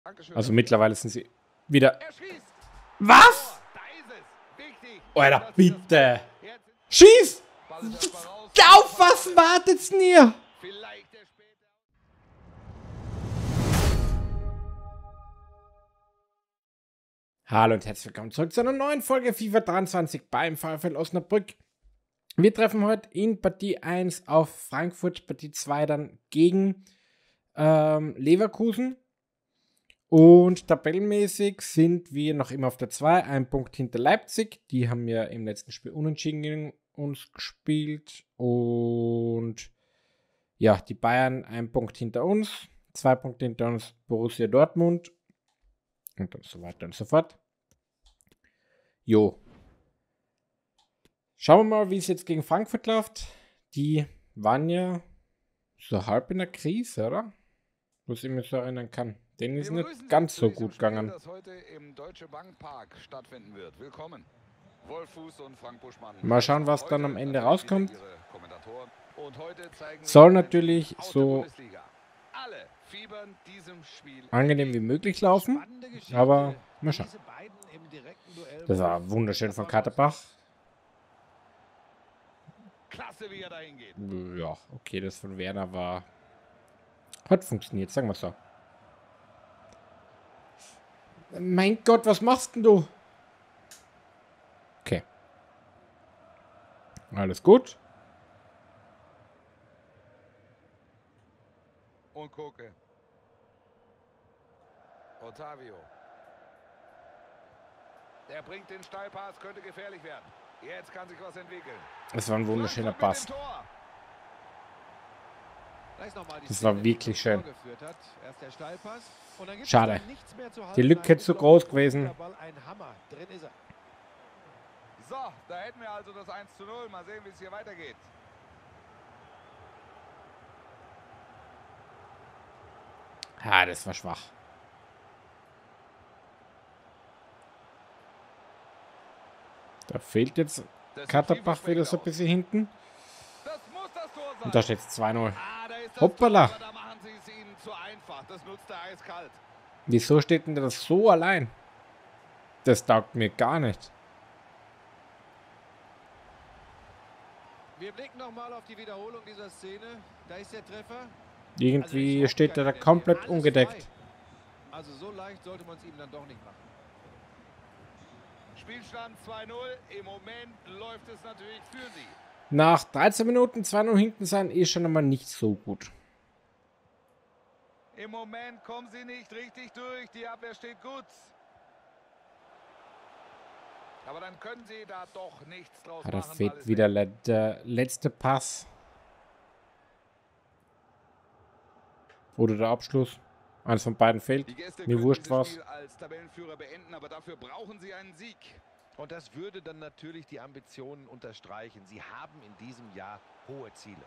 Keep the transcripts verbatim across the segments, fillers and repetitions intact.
Also mittlerweile sind sie wieder... Was? Alter, bitte! Schieß! Auf was wartet's denn ihr? Hallo und herzlich willkommen zurück zu einer neuen Folge FIFA dreiundzwanzig beim VfL Osnabrück. Wir treffen heute in Partie eins auf Frankfurt, Partie zwei dann gegen ähm, Leverkusen. Und tabellenmäßig sind wir noch immer auf der zwei, ein Punkt hinter Leipzig. Die haben ja im letzten Spiel unentschieden gegen uns gespielt. Und ja, die Bayern ein Punkt hinter uns, zwei Punkte hinter uns Borussia Dortmund. Und dann so weiter und so fort. Jo. Schauen wir mal, wie es jetzt gegen Frankfurt läuft. Die waren ja so halb in der Krise, oder? Was ich mich so erinnern kann. Denen ist nicht ganz so gut gegangen. Das heute im Deutsche Bank Park stattfinden wird. Willkommen. Wolf Fuß und Frank Buschmann. Mal schauen, was dann am Ende rauskommt. Soll natürlich so angenehm wie möglich laufen, aber mal schauen. Das war wunderschön von Katterbach. Ja, okay, das von Werner war... Hat funktioniert, sagen wir so. Mein Gott, was machst denn du? Okay. Alles gut. Und Koke. Otavio. Der bringt den Steilpass, könnte gefährlich werden. Jetzt kann sich was entwickeln. Es war ein wunderschöner Pass. Das war wirklich schön. Schade. Die Lücke zu groß gewesen. So, da hätten wir also das eins zu null. Mal sehen, wie es hier weitergeht. Ah, das war schwach. Da fehlt jetzt Katterbach wieder so ein bisschen hinten. Und da steht es zwei null. Hoppala. Wieso steht denn das so allein? Das taugt mir gar nicht. Wir blicken nochmal auf die Wiederholung dieser Szene. Da ist der Treffer. Irgendwie steht er da komplett ungedeckt. Also so leicht sollte man es ihm dann doch nicht machen. Spielstand zwei null. Im Moment läuft es natürlich für sie. Nach dreizehn Minuten zwei null hinten sein ist schon einmal nicht so gut. Im Moment kommen sie nicht richtig durch. Die Abwehr steht gut. Aber dann können sie da doch nichts draus Ah, da machen. fehlt wieder le der letzte Pass. Oder der Abschluss. Eins von beiden fehlt. Mir wurscht was. Als Tabellenführer beenden, aber dafür brauchen sie einen Sieg. Und das würde dann natürlich die Ambitionen unterstreichen. Sie haben in diesem Jahr hohe Ziele.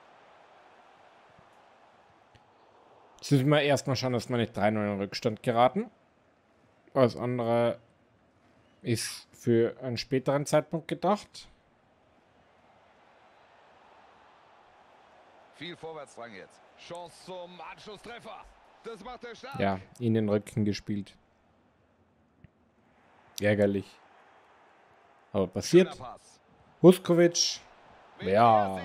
Jetzt müssen wir erstmal schauen, dass wir nicht drei null in Rückstand geraten. Alles andere ist für einen späteren Zeitpunkt gedacht. Viel Vorwärtsdrang jetzt. Chance zum Anschlusstreffer. Das macht er stark. Ja, in den Rücken gespielt. Ärgerlich. Aber passiert. Huskovic. Ja.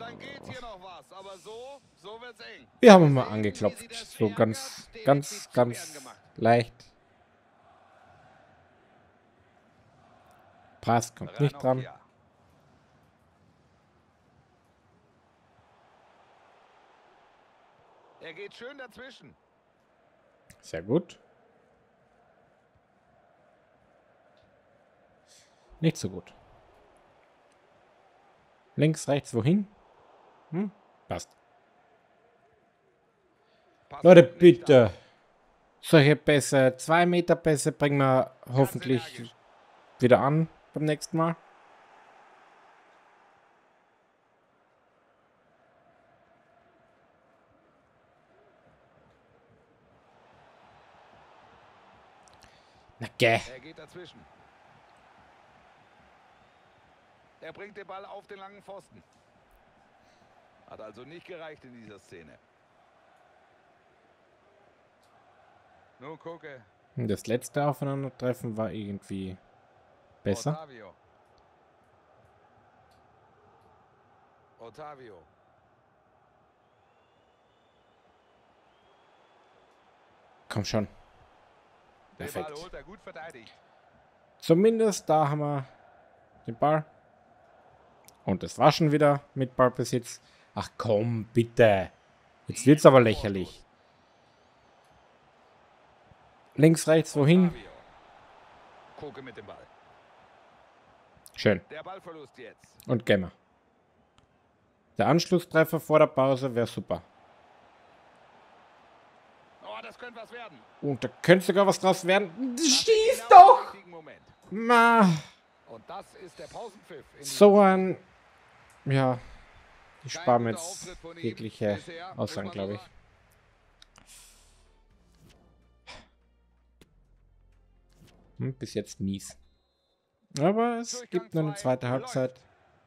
Wir haben mal angeklopft. So ganz, ganz, ganz leicht. Pass kommt nicht dran. Er geht schön dazwischen. Sehr gut. Nicht so gut. Links, rechts, wohin? Hm? Passt. Leute, bitte. Solche Pässe, zwei Meter Pässe bringen wir hoffentlich wieder an beim nächsten Mal. Na geh. Er geht dazwischen. Er bringt den Ball auf den langen Pfosten. Hat also nicht gereicht in dieser Szene. Nun gucke. Und das letzte Aufeinandertreffen war irgendwie besser. Otavio. Otavio. Komm schon. Den Perfekt. Ball holt er gut verteidigt. Zumindest da haben wir den Ball. Und das war schon wieder mit Ballbesitz. Ach komm, bitte. Jetzt wird's aber lächerlich. Links, rechts, wohin? Otavio. Koke mit dem Ball. Schön. Der Ballverlust jetzt. Und Gemma. Der Anschlusstreffer vor der Pause wäre super. Oh, das könnte was werden. Und da könnte sogar was draus werden. Schieß Genau doch! im richtigen Moment. Ma. Und das ist der Pausenpfiff. in So diesem ein... Ja. Ich Kein spare mir guter jetzt Auftritt von ihm jegliche bisher, muss Aussagen, man so glaube ich. sagen. Hm, bis jetzt mies. Aber es Durchgang gibt noch eine zwei, zweite läuft. Halbzeit.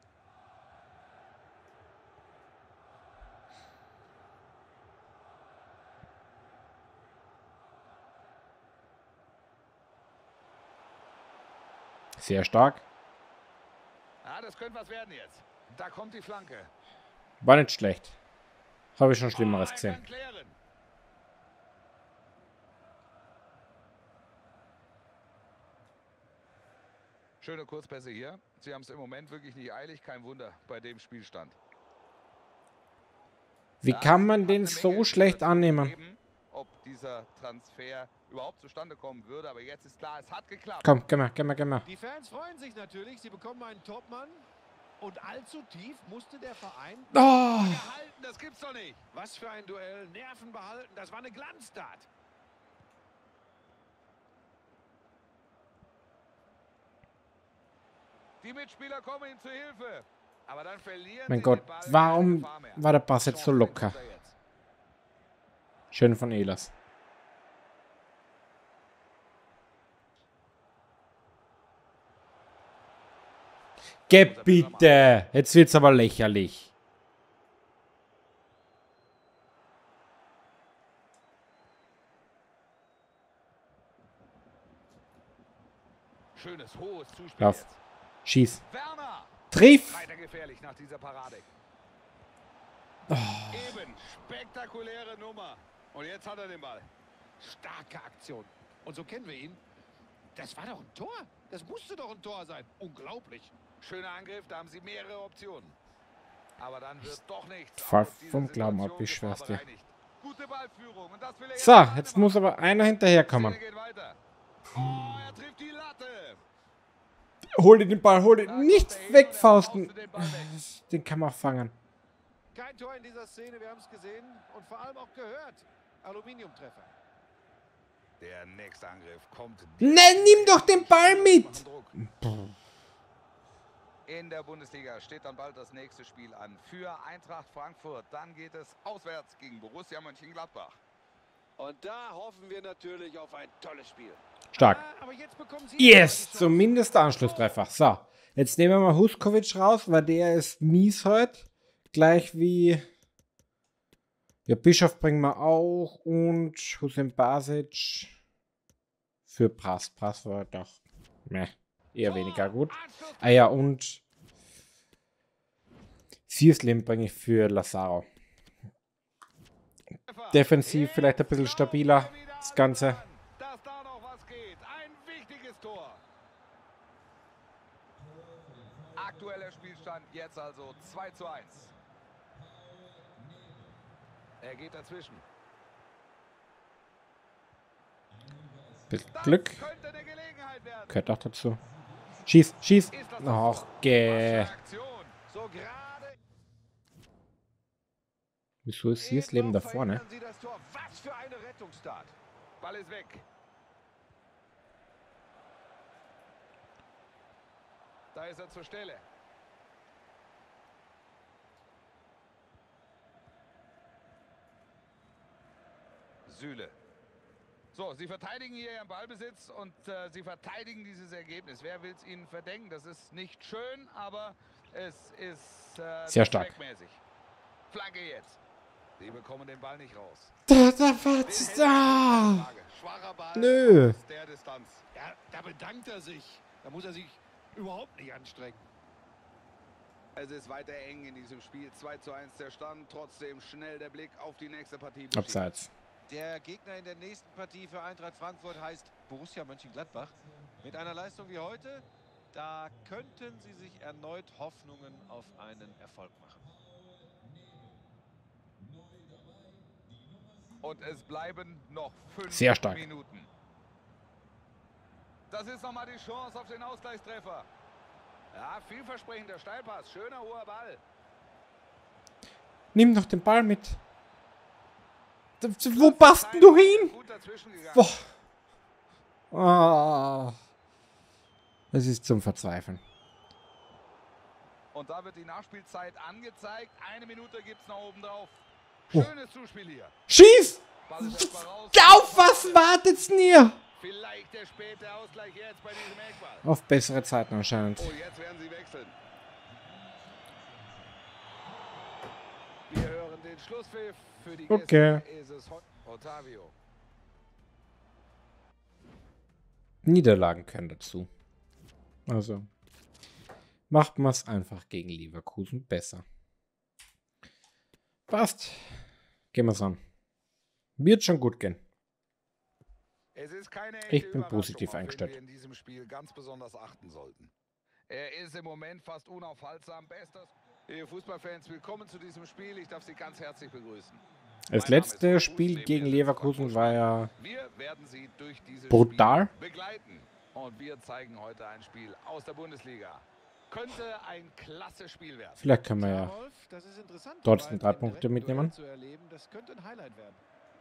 Sehr stark. Ah, das könnte was werden jetzt. Da kommt die Flanke. War nicht schlecht. Habe ich schon Schlimmeres Oh, er gesehen. kann klären. Schöne Kurzpässe hier. Sie haben es im Moment wirklich nicht eilig. Kein Wunder bei dem Spielstand. Wie Das kann man hat den eine so Menge schlecht Informationen annehmen? gegeben, ob dieser Transfer überhaupt zustande kommen würde. Aber jetzt ist klar, es hat geklappt. Komm, geh mal, geh mal, geh mal. Die Fans freuen sich natürlich, sie bekommen einen Topmann. Und allzu tief musste der Verein Oh, Gehalten, das gibt's doch nicht. Was für ein Duell, Nerven behalten, das war eine Glanztat. Die Mitspieler kommen ihm zu Hilfe. Aber dann verlieren mein sie Gott, den Ball. warum Keine Gefahr mehr. war der Pass jetzt so Chance locker? bekommt er jetzt. Schön von Elas. Geh bitte! Jetzt wird's aber lächerlich. Schönes, hohes Zuspiel Lauf. jetzt. Schieß. Werner! Triff! Weiter gefährlich nach dieser Parade. Oh. Eben, spektakuläre Nummer. Und jetzt hat er den Ball. Starke Aktion. Und so kennen wir ihn. Das war doch ein Tor. Das musste doch ein Tor sein. Unglaublich. Schöner Angriff, da haben sie mehrere Optionen. Aber dann wird doch nichts. Fall aus dieser vom Glauben Situation ab, ich schwör's dir. bereinigt. Gute Ballführung. Und das will er So, jetzt jetzt machen. muss aber einer hinterherkommen. Die Szene geht weiter. Oh, er trifft die Latte. Hol dir den Ball, hol dir. Da Nicht kommt er hin und er wegfausten. faustet den Ball weg. Den kann man auch fangen. Kein Tor in dieser Szene, wir haben es gesehen und vor allem auch gehört. Aluminiumtreffer. Der nächste Angriff kommt. Nein, nimm doch den Ball mit! Machen Druck. In der Bundesliga steht dann bald das nächste Spiel an für Eintracht Frankfurt. Dann geht es auswärts gegen Borussia Mönchengladbach. Und da hoffen wir natürlich auf ein tolles Spiel. Stark. Ah, aber jetzt bekommen Sie Yes! die Chance. Zumindest der Anschlusstreffer. So, jetzt nehmen wir mal Huskovic raus, weil der ist mies heute. Gleich wie... Ja, Bischof bringen wir auch und Hussein Basic für Pass. Pass war doch meh, eher weniger gut. Ah ja, und Sierslim bringe ich für Lazaro. Defensiv vielleicht ein bisschen stabiler, das Ganze. Dass da noch was geht. Ein wichtiges Tor. Aktueller Spielstand jetzt also zwei zu eins. Er geht dazwischen. Bisschen Das Glück. könnte eine Gelegenheit werden. Gehört auch dazu. Schieß, schieß. Ist das Och, Was gäh. für Aktion. So gerade. Wieso ist Sierslim da Noch vorne? verhindern Sie das Tor. Was für eine Rettungstat. Ball ist weg. Da ist er zur Stelle. Süle. So, sie verteidigen hier ihren Ballbesitz und äh, sie verteidigen dieses Ergebnis. Wer will es ihnen verdenken? Das ist nicht schön, aber es ist äh, Sehr stark. zweckmäßig. Flanke jetzt. Sie bekommen den Ball nicht raus. Da, da, was? Da. Schwacher Ball Nö. aus der Distanz. Ja, da bedankt er sich. Da muss er sich überhaupt nicht anstrengen. Es ist weiter eng in diesem Spiel. zwei zu eins der Stand. Trotzdem schnell der Blick auf die nächste Partie. Abseits. Der Gegner in der nächsten Partie für Eintracht Frankfurt heißt Borussia Mönchengladbach. Mit einer Leistung wie heute, da könnten sie sich erneut Hoffnungen auf einen Erfolg machen. Und es bleiben noch fünf Sehr stark. Minuten. Das ist nochmal die Chance auf den Ausgleichstreffer. Ja, vielversprechender Steilpass. Schöner hoher Ball. Nimm doch den Ball mit. Wo passt denn du hin? Gut dazwischen gegangen. Boah. Ah. Das ist zum Verzweifeln. Und da wird die Nachspielzeit angezeigt. Eine Minute gibt es noch oben drauf. Oh. Schönes Zuspiel hier. Schieß! Ball ist erstmal raus. Auf was wartet's denn ihr? Vielleicht der späte Ausgleich jetzt bei diesem Eckball. Auf bessere Zeiten anscheinend. Oh, jetzt werden sie wechseln. Wir hören den Schlusspfiff. Für die Gäste Okay. ist es Otavio. Niederlagen können dazu. Also macht man es einfach gegen Leverkusen besser. Passt. Gehen wir's an. Wird schon gut gehen. Es ist keine echte Ich bin Überraschung, positiv auf wen eingestellt. wir in diesem Spiel ganz besonders achten sollten. Er ist im Moment fast unaufhaltsam. Bester. Ihr Fußballfans, willkommen zu diesem Spiel. Ich darf Sie ganz herzlich begrüßen. Das Mein Name letzte ist Spiel Markus, gegen neben mir sitzt Leverkusen Markus war ja Wir werden Sie durch dieses brutal. Spiel begleiten. Und wir zeigen heute ein Spiel aus der Bundesliga. Könnte ein klasse Spiel werden. Vielleicht können wir ja Wolf, das ist interessant. trotzdem die drei beiden im Punkte direkten mitnehmen. Duell zu erleben. Das könnte ein Highlight werden.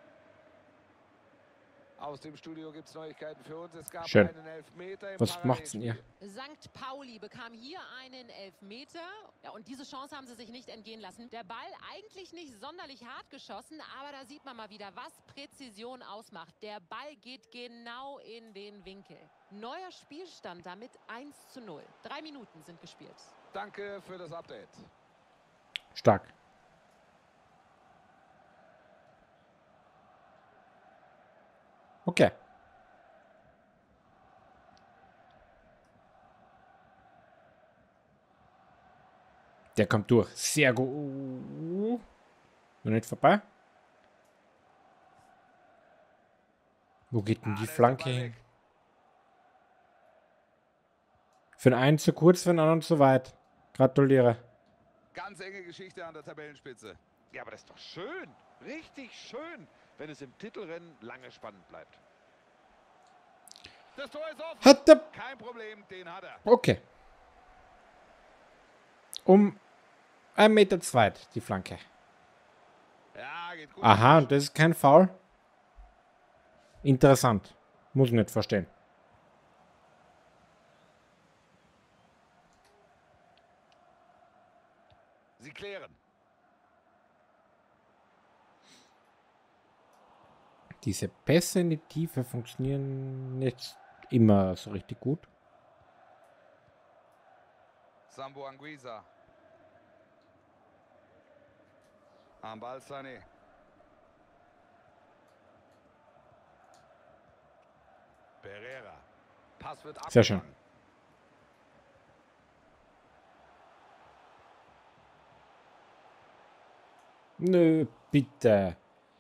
Aus dem Studio gibt es Neuigkeiten für uns. Es gab Schön. einen Elfmeter im Was macht's denn ihr? Sankt Pauli bekam hier einen Elfmeter. Ja, und diese Chance haben sie sich nicht entgehen lassen. Der Ball eigentlich nicht sonderlich hart geschossen, aber da sieht man mal wieder, was Präzision ausmacht. Der Ball geht genau in den Winkel. Neuer Spielstand damit eins zu null. Drei Minuten sind gespielt. Danke für das Update. Stark. Okay. Der kommt durch. Sehr gut. Noch nicht vorbei. Wo geht denn Ah, die da ist der Flanke Ball hin? weg. Für den einen zu kurz, für den anderen zu weit. Gratuliere. Ganz enge Geschichte an der Tabellenspitze. Ja, aber das ist doch schön. Richtig schön, wenn es im Titelrennen lange spannend bleibt. Das Tor ist offen. Hat der... Kein Problem, den hat er. Okay. Um ein Meter zweit die Flanke. Ja, geht gut. Aha, und das ist kein Foul? Interessant. Muss ich nicht verstehen. Sie klären. Diese Pässe in die Tiefe funktionieren nicht immer so richtig gut. Sambo Anguissa. Am Ball Sané. Pereira. Pass wird abgefangen. Sehr schön. Nö, bitte.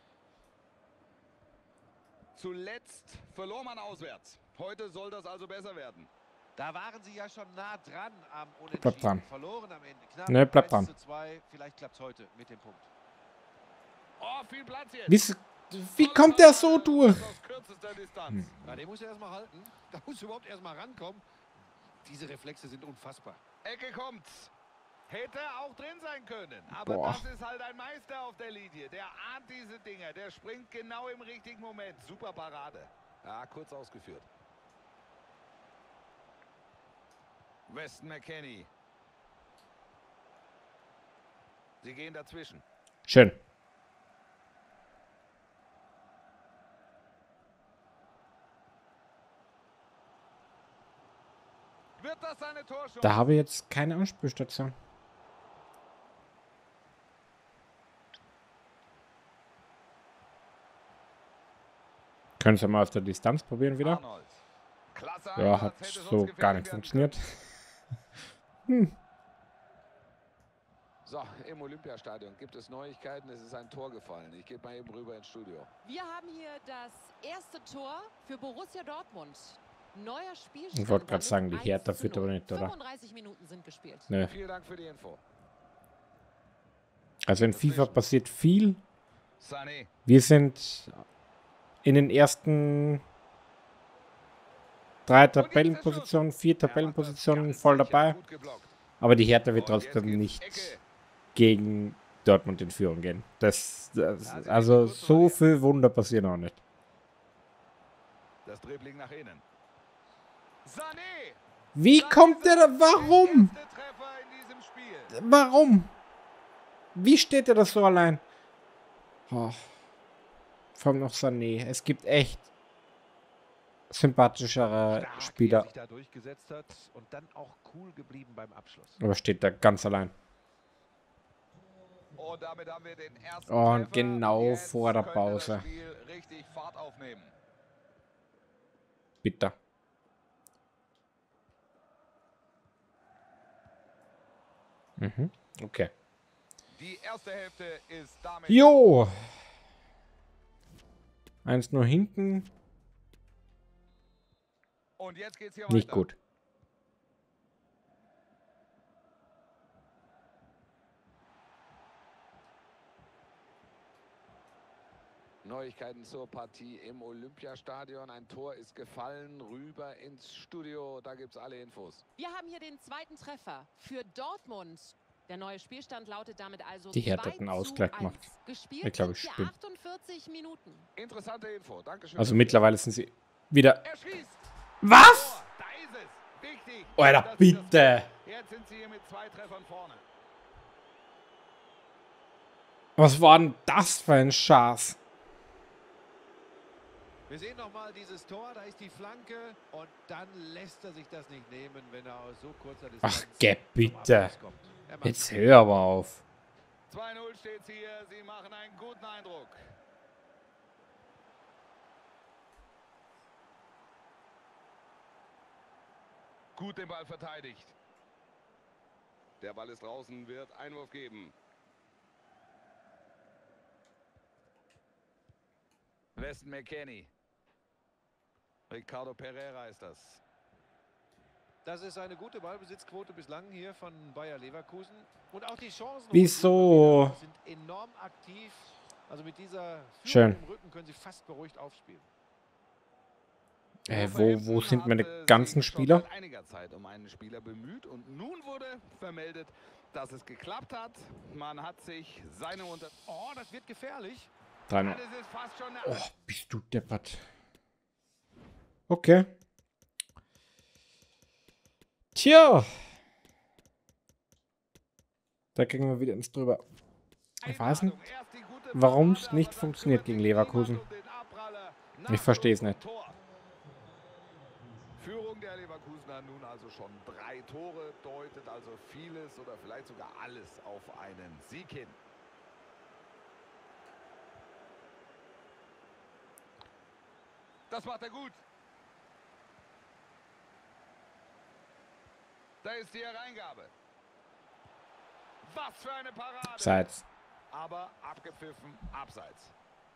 Zuletzt verlor man auswärts. Heute soll das also besser werden. Da waren sie ja schon nah dran am Unentschieden. Bleibt dran. Verloren am Ende. Knapp. Ne, bleibt eins dran. zu zwei. Vielleicht klappt es heute mit dem Punkt. Oh, viel Platz jetzt. Wie, wie kommt der so durch? Aus kürzester Distanz. Ja, den muss er erstmal halten. Da muss er überhaupt erstmal rankommen. Diese Reflexe sind unfassbar. Ecke kommt's. Hätte auch drin sein können. Aber Boah. das ist halt ein Meister auf der Linie. Der ahnt diese Dinger. Der springt genau im richtigen Moment. Super Parade. Ja, kurz ausgeführt. Weston McKennie. Sie gehen dazwischen. Schön. Wird das seine Torchance? Da habe ich jetzt keine Anspielstation. Können Sie mal aus der Distanz probieren wieder? Arnold. Klasse Ja, Einsatz, hat hätte sonst so gefährlich gar nicht werden funktioniert. können. So, im Olympiastadion gibt es Neuigkeiten. Es ist ein Tor gefallen. Ich gehe mal eben rüber ins Studio. Wir haben hier das erste Tor für Borussia Dortmund. Neuer Spielstand. Ich wollte gerade damit sagen, die eins Hertha zu führt aber null. nicht, oder? fünfunddreißig Minuten sind gespielt. Nö. Vielen Dank für die Info. Also in FIFA passiert viel. Sané. Wir sind in den ersten drei Tabellenpositionen, vier Tabellenpositionen voll dabei. Gut geblockt. Aber die Hertha wird Und jetzt trotzdem geht's nicht Ecke. gegen Dortmund in Führung gehen. Das, das also so viel Wunder passieren auch nicht. Das Dribbling nach innen. Sané. Wie kommt der da? Warum? Erste Treffer in diesem Spiel. Warum? Wie steht er das so allein? Oh. Vor allem noch Sané. Es gibt echt sympathischere Stark, wie er Spieler. sich da durchgesetzt hat und dann auch cool geblieben beim Abschluss. Aber steht da ganz allein. Und damit haben wir den ersten Und Treffer. genau Jetzt vor der könnte Pause. Das Spiel richtig Fahrt aufnehmen. Bitter. Mhm. Okay. Die erste Hälfte ist damit. Jo! Eins nur hinten. Und jetzt geht's hier Nicht weiter. gut. Neuigkeiten zur Partie im Olympiastadion. Ein Tor ist gefallen. Rüber ins Studio. Da gibt es alle Infos. Wir haben hier den zweiten Treffer für Dortmund. Der neue Spielstand lautet damit also Die Hertha zwei hat einen zu Ausgleich eins. gemacht. Gespielt Ich glaube, sind ich hier bin- achtundvierzig Minuten. Interessante Info. Dankeschön. Also mittlerweile sind sie wieder... Er schießt. Was? Tor. Da ist es. Wichtig. Alter, Das ist bitte! das- Jetzt sind sie hier mit zwei Treffern vorne. Was war denn das für ein Schatz? Wir sehen nochmal dieses Tor, da ist die Flanke und dann lässt er sich das nicht nehmen, wenn er aus so kurzer Distanz Ach, geh zum bitte. Abschluss kommt. Er macht Jetzt hör aber auf. zwei null steht's hier. Sie machen einen guten Eindruck. Gut den Ball verteidigt. Der Ball ist draußen, wird Einwurf geben. Weston McKennie. Ricardo Pereira ist das. Das ist eine gute Ballbesitzquote bislang hier von Bayer Leverkusen. Und auch die Chancen Wieso? sind enorm aktiv. Also mit dieser Führung Schön. im Rücken können sie fast beruhigt aufspielen. Äh, Hofer wo, wo Hemden sind meine hatte ganzen sich schon Spieler? seit einiger Zeit um einen Spieler bemüht und nun wurde vermeldet, dass es geklappt hat. Man hat sich seine Unter... Oh, das wird gefährlich. drei Ja, null. das ist fast schon eine... Oh, bist du deppert. Okay. Tja. Da kriegen wir wieder ins drüber. Ich weiß nicht, Erst die gute warum es Parade, nicht aber dann funktioniert kümmert gegen sich Leverkusen. niemand um den Abpraller nach Ich verstehe es dem nicht. Tor. Führung der Leverkusener nun also schon drei Tore, deutet also vieles oder vielleicht sogar alles auf einen Sieg hin. Das macht er gut. Da ist die Hereingabe. Was für eine Parade. Abseits. Aber abgepfiffen, abseits.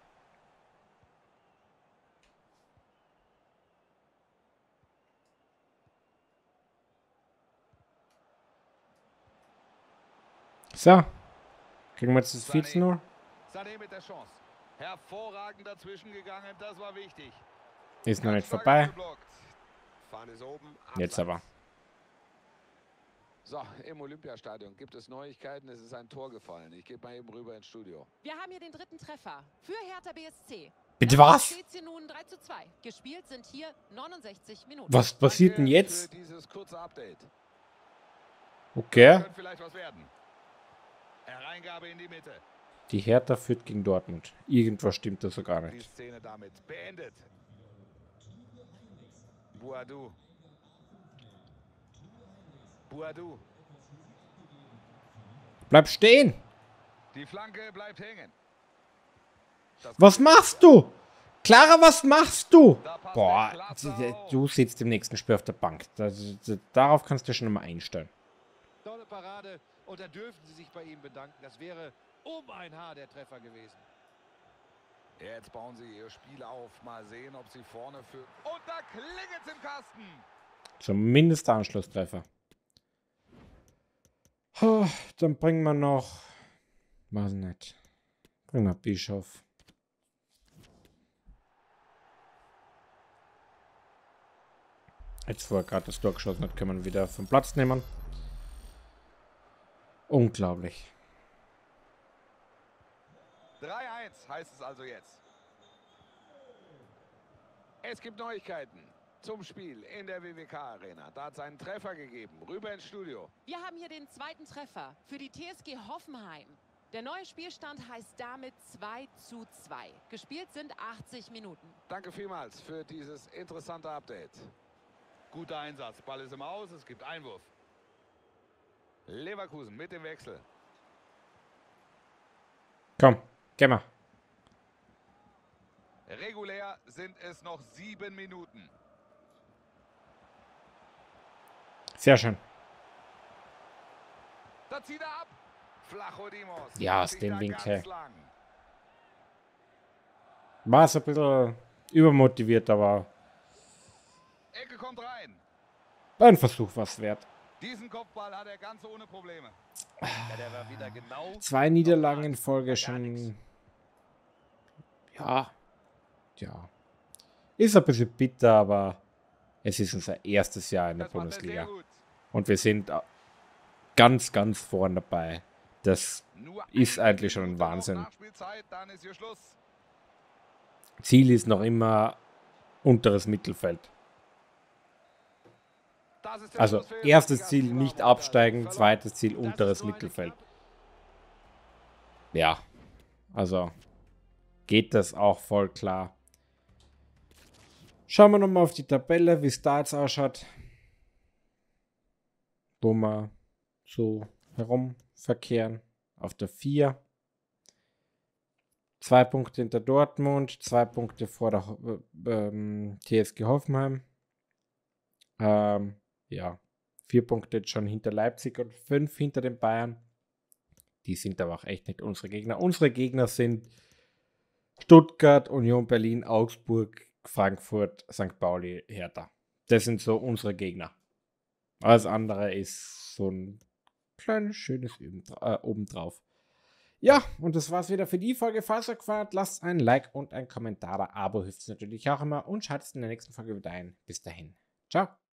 So. Kriegen wir jetzt das vierzehn null? Sané mit der Chance. Hervorragend dazwischen gegangen, das war wichtig. Ist noch Ganz nicht stark vorbei. geblockt. Fahne ist oben. Jetzt Abseits. aber. So, im Olympiastadion gibt es Neuigkeiten. Es ist ein Tor gefallen. Ich gehe mal eben rüber ins Studio. Wir haben hier den dritten Treffer für Hertha B S C. Bitte Damit was? steht's hier nun drei zu zwei. Gespielt sind hier neunundsechzig Minuten. Was passiert denn Danke jetzt? für dieses kurze Update. Okay. Könnte vielleicht was werden. Hereingabe in die Mitte. Die Hertha führt gegen Dortmund. Irgendwas stimmt da so gar Die nicht. Szene damit beendet. Boadou. Boadou. Bleib stehen! Die Flanke bleibt hängen. Das Was machst du? Clara, was machst du? Da passt Boah, der klasse auf. du sitzt im nächsten Spiel auf der Bank. Das, das, darauf kannst du schon mal einstellen. Tolle Parade. Und da dürfen Sie sich bei ihm bedanken. Das wäre um ein Haar der Treffer gewesen. Jetzt bauen sie ihr Spiel auf. Mal sehen, ob sie vorne für... Und da klingelt's im Kasten. Zumindest der Anschlusstreffer. Oh, dann bringen wir noch... Weiß nicht. Bringen wir Bischof. Jetzt vorher gerade das Tor geschossen hat, können wir wieder vom Platz nehmen. Unglaublich. drei eins heißt es also jetzt. Es gibt Neuigkeiten zum Spiel in der W W K-Arena. Da hat es einen Treffer gegeben. Rüber ins Studio. Wir haben hier den zweiten Treffer für die T S G Hoffenheim. Der neue Spielstand heißt damit zwei zu zwei. Gespielt sind achtzig Minuten. Danke vielmals für dieses interessante Update. Guter Einsatz. Ball ist im Aus. Es gibt Einwurf. Leverkusen mit dem Wechsel. Komm, geh mal. Regulär sind es noch sieben Minuten. Sehr schön. Da zieht er ab. Flachodimos. Ja, aus Sich dem da Winkel. ganz lang. War es ein bisschen übermotiviert, aber Ecke kommt rein. ein Versuch was wert. Diesen Kopfball hat er ganz ohne Probleme. Ja, der war wieder genau. Zwei Niederlagen in Folge schon. Ja. Ja. Ist ein bisschen bitter, aber es ist unser erstes Jahr in der Das macht er Bundesliga. sehr gut. Und wir sind ganz, ganz vorn dabei. Das Nur ist eine eigentlich schon ein Minute noch Wahnsinn. Nachspielzeit, dann ist hier Schluss. Ziel ist noch immer unteres Mittelfeld. Das ist der Also Schluss für erstes die Ziel Gastgeber. nicht absteigen, Verloren. zweites Ziel Das ist unteres so eine Mittelfeld. knappe- Ja, also geht das auch voll klar. Schauen wir nochmal auf die Tabelle, wie es da jetzt ausschaut. Wo wir so herumverkehren. Auf der vier. Zwei Punkte hinter Dortmund, zwei Punkte vor der Ho- ähm, T S G Hoffenheim. Ähm, ja, vier Punkte jetzt schon hinter Leipzig und fünf hinter den Bayern. Die sind aber auch echt nicht unsere Gegner. Unsere Gegner sind Stuttgart, Union Berlin, Augsburg, Frankfurt, Sankt Pauli, Hertha. Das sind so unsere Gegner. Alles andere ist so ein kleines, schönes Üben- äh, obendrauf. Ja, und das war's wieder für die Folge. Falls euch gefallen hat, lasst ein Like und ein Kommentar da. Abo hilft es natürlich auch immer und schaltet in der nächsten Folge wieder ein. Bis dahin. Ciao.